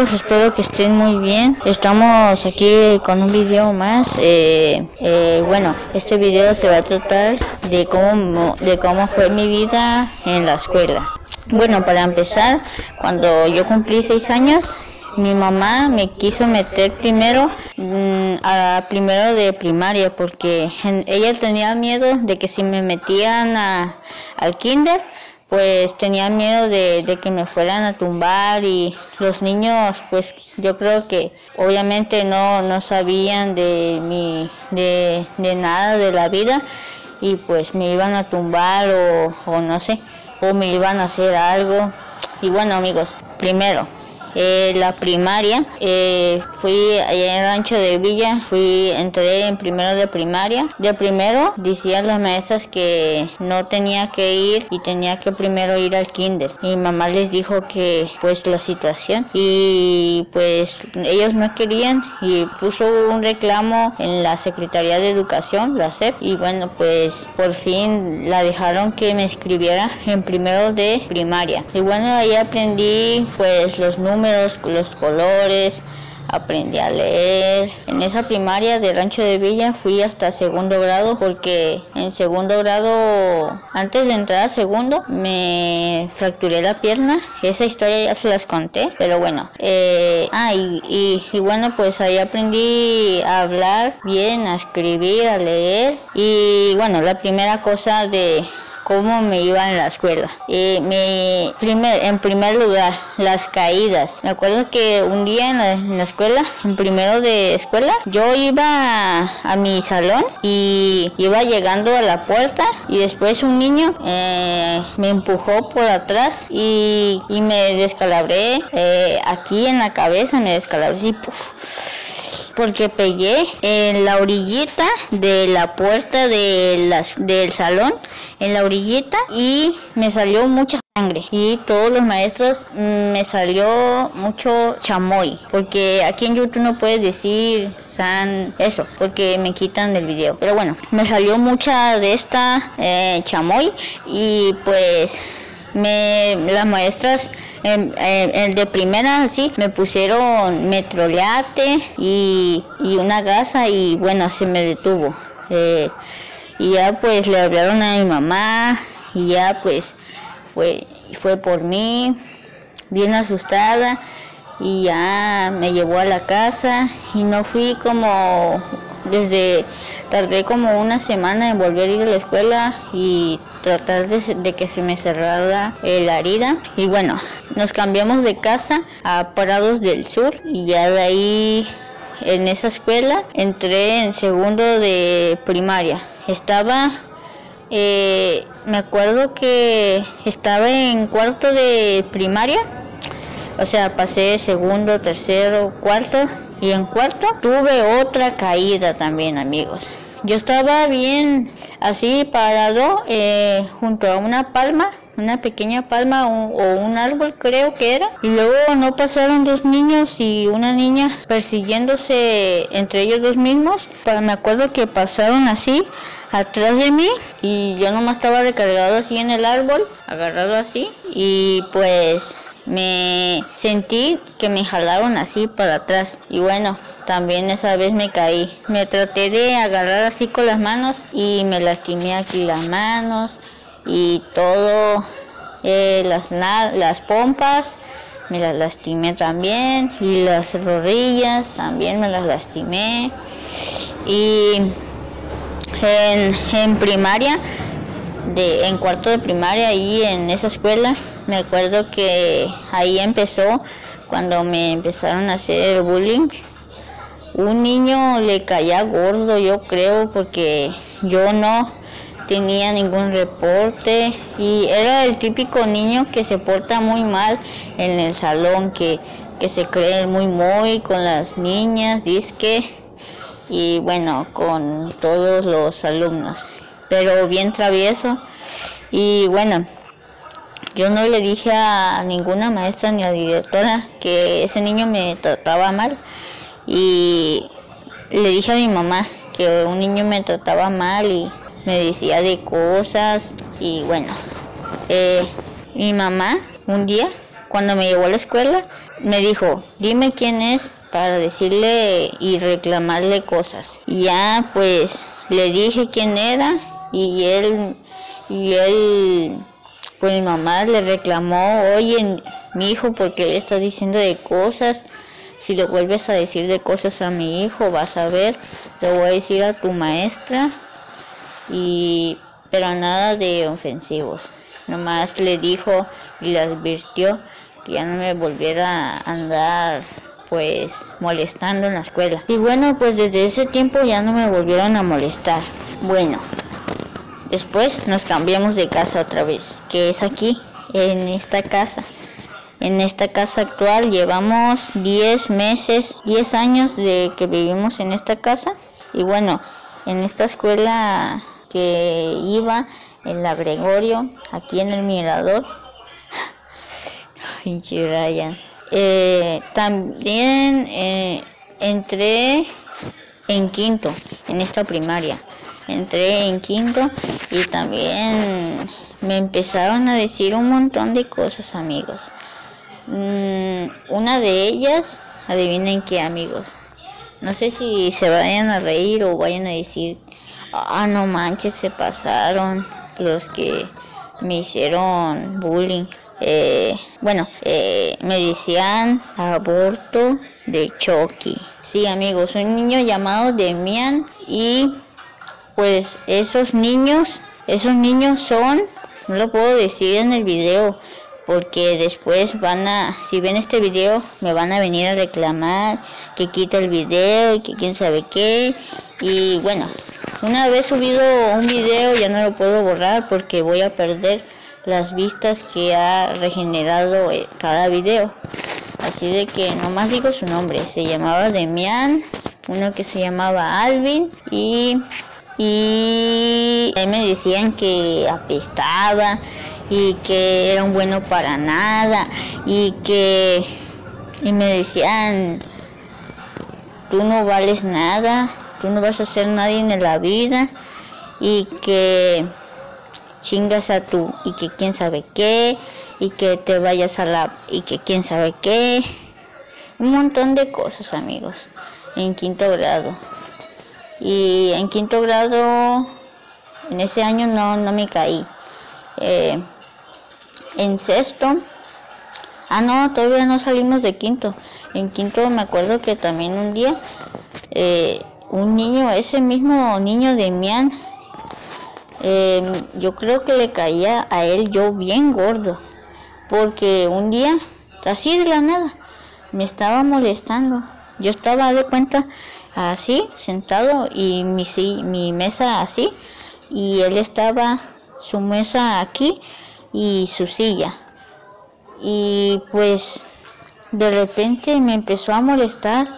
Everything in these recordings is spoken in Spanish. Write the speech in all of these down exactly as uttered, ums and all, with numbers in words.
amigos, espero que estén muy bien. Estamos aquí con un video más. Eh, eh, bueno, este video se va a tratar de cómo, de cómo fue mi vida en la escuela. Bueno, para empezar, cuando yo cumplí seis años, mi mamá me quiso meter primero mmm, a primero de primaria porque en, ella tenía miedo de que si me metían a, al kinder, pues tenía miedo de, de que me fueran a tumbar, y los niños pues yo creo que obviamente no, no sabían de, mi, de, de nada de la vida, y pues me iban a tumbar o, o no sé, o me iban a hacer algo. Y bueno amigos, primero Eh, la primaria, eh, fui allá en Rancho de Villa, fui, entré en primero de primaria. De primero decían las maestras que no tenía que ir y tenía que primero ir al kinder. Mi mamá les dijo que pues la situación, y pues ellos no querían, y puso un reclamo en la Secretaría de Educación, la S E P, y bueno pues por fin la dejaron que me escribiera en primero de primaria. Y bueno, ahí aprendí pues los números, los colores, aprendí a leer. En esa primaria de Rancho de Villa fui hasta segundo grado, porque en segundo grado, antes de entrar a segundo, me fracturé la pierna. Esa historia ya se las conté, pero bueno. Eh, ah, y, y, y bueno, pues ahí aprendí a hablar bien, a escribir, a leer. Y bueno, la primera cosa de cómo me iba en la escuela. Eh, me, primer, en primer lugar, las caídas. Me acuerdo que un día en la, en la escuela, en primero de escuela, yo iba a, a mi salón y iba llegando a la puerta, y después un niño eh, me empujó por atrás y, y me descalabré eh, aquí en la cabeza, me descalabré y puff, porque pegué en la orillita de la puerta de las, del salón, en la orillita, y me salió mucha sangre, y todos los maestros mmm, me salió mucho chamoy, porque aquí en YouTube no puedes decir san eso porque me quitan del video, pero bueno, me salió mucha de esta eh, chamoy, y pues me las maestras en, en, en de primera así me pusieron metroliate y, y una gasa, y bueno, se me detuvo. Eh, y ya pues le hablaron a mi mamá, y ya pues fue, fue por mí, bien asustada, y ya me llevó a la casa, y no fui como, desde, tardé como una semana en volver a ir a la escuela y tratar de, de que se me cerrara eh, la herida. Y bueno, nos cambiamos de casa a Prados del Sur, y ya de ahí en esa escuela entré en segundo de primaria. Estaba, eh, me acuerdo que estaba en cuarto de primaria, o sea, pasé segundo, tercero, cuarto, y en cuarto tuve otra caída también amigos. Yo estaba bien así parado eh, junto a una palma, una pequeña palma o, o un árbol creo que era, y luego no pasaron dos niños y una niña persiguiéndose entre ellos dos mismos. Pero me acuerdo que pasaron así atrás de mí, y yo nomás estaba recargado así en el árbol, agarrado así, y pues me sentí que me jalaron así para atrás, y bueno, también esa vez me caí. Me traté de agarrar así con las manos y me lastimé aquí las manos y todo, eh, las, las pompas me las lastimé también, y las rodillas también me las lastimé. Y en, en primaria, de, en cuarto de primaria, ahí en esa escuela, me acuerdo que ahí empezó cuando me empezaron a hacer bullying. Un niño le caía gordo, yo creo, porque yo no tenía ningún reporte, y era el típico niño que se porta muy mal en el salón, que, que se cree muy muy con las niñas, disque, y bueno, con todos los alumnos, pero bien travieso. Y bueno, yo no le dije a ninguna maestra ni a la directora que ese niño me trataba mal, y le dije a mi mamá que un niño me trataba mal y me decía de cosas. Y bueno, eh, mi mamá un día cuando me llevó a la escuela me dijo, dime quién es para decirle y reclamarle cosas. Y ya pues le dije quién era y él, y él, pues mi mamá le reclamó, oye, mi hijo, ¿por qué le estás diciendo de cosas? Si le vuelves a decir de cosas a mi hijo, vas a ver, le voy a decir a tu maestra, y pero nada de ofensivos. Nomás le dijo y le advirtió que ya no me volviera a andar pues molestando en la escuela. Y bueno, pues desde ese tiempo ya no me volvieron a molestar. Bueno, después nos cambiamos de casa otra vez, que es aquí, en esta casa. En esta casa actual llevamos diez meses, diez años de que vivimos en esta casa. Y bueno, en esta escuela que iba, en la Gregorio, aquí en el Mirador, pinche Brian, eh, también eh, entré en quinto, en esta primaria. Entré en quinto y también me empezaron a decir un montón de cosas, amigos. Mm, una de ellas, adivinen qué, amigos. No sé si se vayan a reír o vayan a decir, ah, no manches, se pasaron los que me hicieron bullying. Eh, bueno, eh, me decían aborto de Chucky. Sí, amigos, un niño llamado Demian. Y pues esos niños, esos niños son, no lo puedo decir en el video, porque después van a, si ven este video, me van a venir a reclamar que quita el video y que quién sabe qué. Y bueno, una vez subido un video ya no lo puedo borrar porque voy a perder las vistas que ha regenerado cada video. Así de que nomás digo su nombre. Se llamaba Demian, uno que se llamaba Alvin, y y ahí me decían que apestaba y que era un bueno para nada, y que y me decían, tú no vales nada, tú no vas a ser nadie en la vida, y que chingas a tú, y que quién sabe qué, y que te vayas a la, y que quién sabe qué, un montón de cosas, amigos, en quinto grado. Y en quinto grado, en ese año no, no me caí. Eh, en sexto, ah no, todavía no salimos de quinto. En quinto me acuerdo que también un día, eh, un niño, ese mismo niño de Mian, eh, yo creo que le caía a él yo bien gordo. Porque un día, así de la nada, me estaba molestando. Yo estaba de cuenta así, sentado, y mi, mi mesa así, y él estaba, su mesa aquí, y su silla. Y pues, de repente me empezó a molestar,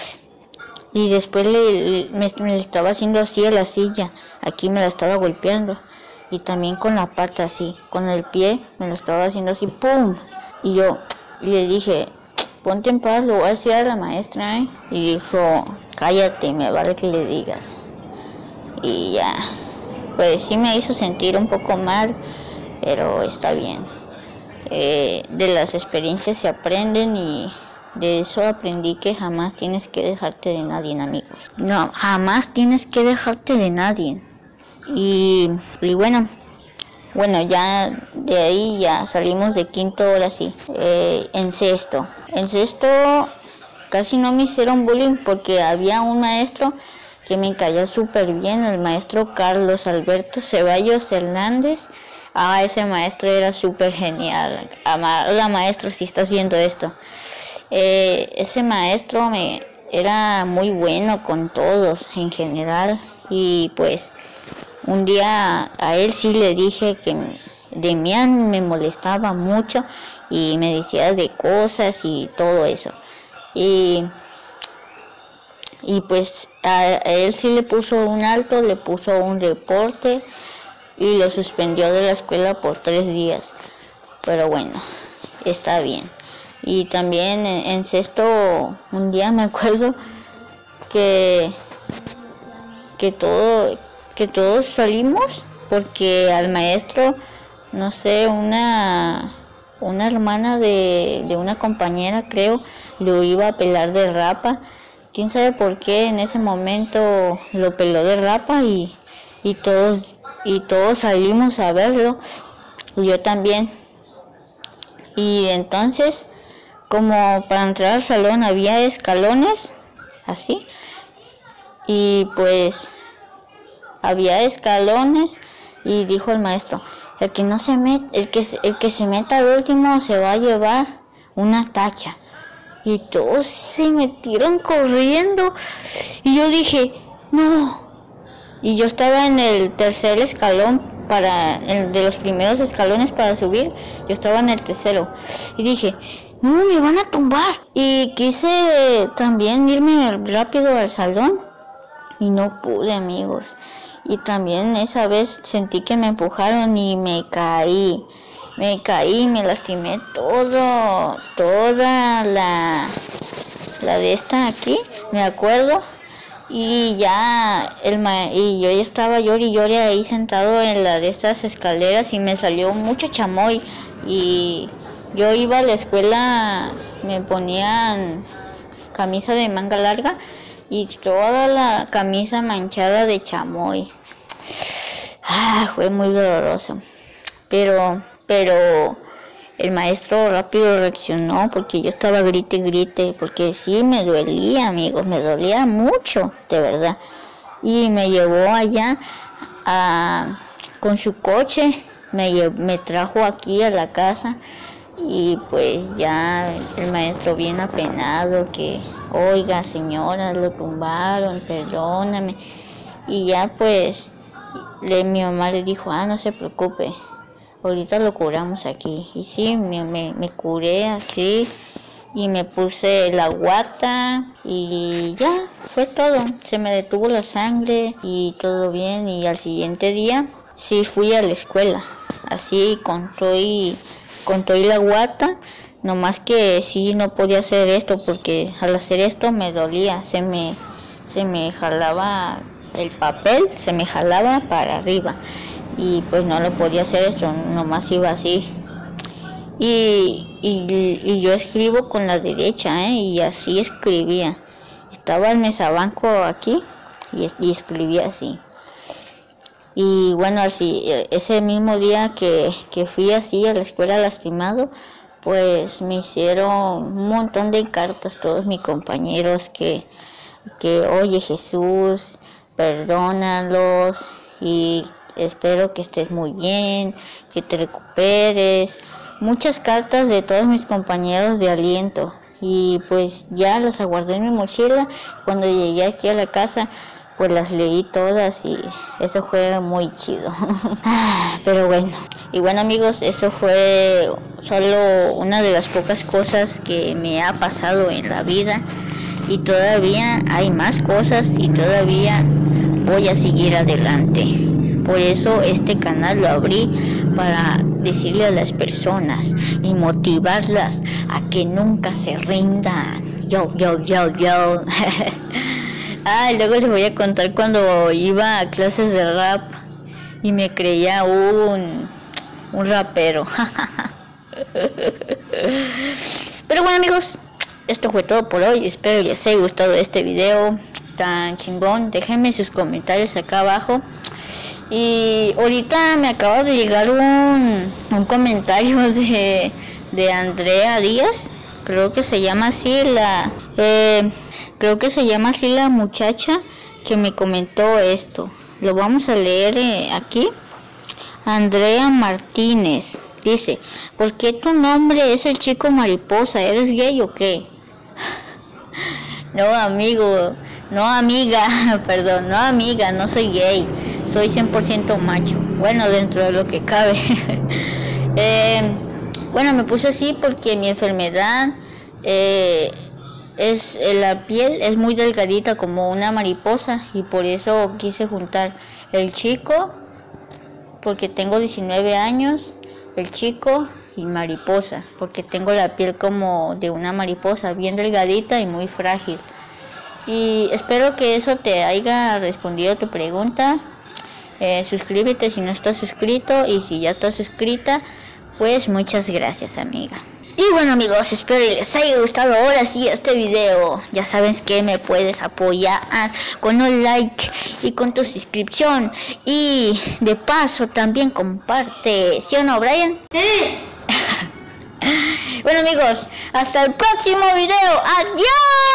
y después le, me, me estaba haciendo así a la silla, aquí me la estaba golpeando, y también con la pata así, con el pie, me lo estaba haciendo así, ¡pum! Y yo le dije, ponte en paz, lo voy a decir a la maestra, ¿eh? Y dijo, cállate, me vale que le digas. Y ya, pues sí me hizo sentir un poco mal, pero está bien. Eh, de las experiencias se aprenden, y de eso aprendí que jamás tienes que dejarte de nadie, amigos. No, jamás tienes que dejarte de nadie. Y, y bueno, bueno, ya de ahí ya salimos de quinto, ahora sí. Eh, en sexto. En sexto casi no me hicieron bullying porque había un maestro que me caía súper bien, el maestro Carlos Alberto Ceballos Hernández. Ah, ese maestro era súper genial. Hola maestro, si estás viendo esto. Eh, ese maestro me era muy bueno con todos en general, y pues un día a él sí le dije que Demian me molestaba mucho y me decía de cosas y todo eso. Y, y pues a, a él sí le puso un alto, le puso un reporte y lo suspendió de la escuela por tres días. Pero bueno, está bien. Y también en, en sexto, un día me acuerdo que, que todo... que todos salimos porque al maestro, no sé, una una hermana de, de una compañera, creo, lo iba a pelar de rapa. Quién sabe por qué en ese momento lo peló de rapa y, y todos y todos salimos a verlo, yo también. Y entonces, como para entrar al salón había escalones, así, y pues había escalones y dijo el maestro, el que no se met, el que el que se meta al último se va a llevar una tacha. Y todos se metieron corriendo y yo dije, no. Y yo estaba en el tercer escalón, para el de los primeros escalones para subir, yo estaba en el tercero y dije, no, me van a tumbar. Y quise también irme rápido al salón y no pude, amigos. Y también esa vez sentí que me empujaron y me caí. Me caí, me lastimé todo, toda la, la de esta aquí, me acuerdo. Y ya el ma y yo ya estaba llori y llori ahí sentado en la de estas escaleras y me salió mucho chamoy. Y yo iba a la escuela, me ponían camisa de manga larga y toda la camisa manchada de chamoy. Ah, fue muy doloroso. Pero, pero el maestro rápido reaccionó porque yo estaba grite, grite, porque sí me dolía, amigos, me dolía mucho, de verdad. Y me llevó allá a, con su coche, me, me trajo aquí a la casa y pues ya el maestro bien apenado que, oiga señora, lo tumbaron, perdóname. Y ya pues le, mi mamá le dijo, ah, no se preocupe, ahorita lo curamos aquí. Y sí, me, me, me curé así y me puse la guata y ya, fue todo. Se me detuvo la sangre y todo bien. Y al siguiente día sí fui a la escuela, así con todo y, con todo y la guata. Nomás que sí no podía hacer esto porque al hacer esto me dolía, se me, se me jalaba el papel, se me jalaba para arriba. Y pues no lo podía hacer esto, nomás iba así. Y, y, y yo escribo con la derecha, ¿eh? Y así escribía. Estaba el mesabanco aquí y, y escribía así. Y bueno, así, ese mismo día que, que fui así a la escuela lastimado, pues me hicieron un montón de cartas todos mis compañeros que, que oye Jesús, perdónalos y espero que estés muy bien, que te recuperes. Muchas cartas de todos mis compañeros de aliento. Y pues ya las aguardé en mi mochila. Cuando llegué aquí a la casa, pues las leí todas y eso fue muy chido. Pero bueno. Y bueno, amigos, eso fue solo una de las pocas cosas que me ha pasado en la vida. Y todavía hay más cosas y todavía voy a seguir adelante. Por eso este canal lo abrí para decirle a las personas y motivarlas a que nunca se rindan. Yo, yo, yo, yo. Ah, luego les voy a contar cuando iba a clases de rap y me creía un, un rapero. Pero bueno, amigos, esto fue todo por hoy. Espero les haya gustado este video tan chingón. Déjenme sus comentarios acá abajo. Y ahorita me acaba de llegar un, un comentario de, de Andrea Díaz. Creo que se llama así la eh, creo que se llama así la muchacha que me comentó esto. Lo vamos a leer eh, aquí. Andrea Martínez dice: ¿por qué tu nombre es el chico mariposa? ¿Eres gay o qué? No, amigo, no amiga, perdón, no amiga, no soy gay, soy cien por ciento macho, bueno, dentro de lo que cabe. eh, bueno, me puse así porque mi enfermedad eh, es, la piel es muy delgadita como una mariposa y por eso quise juntar el chico, porque tengo diecinueve años, el chico y mariposa, porque tengo la piel como de una mariposa, bien delgadita y muy frágil. Y espero que eso te haya respondido a tu pregunta. Eh, suscríbete si no estás suscrito y si ya estás suscrita, Pues muchas gracias, amiga. Y bueno, amigos, espero que les haya gustado ahora sí este video. Ya sabes que me puedes apoyar con un like y con tu suscripción. Y de paso también comparte. ¿Sí o no, Brian? Sí. Bueno, amigos, hasta el próximo video. ¡Adiós!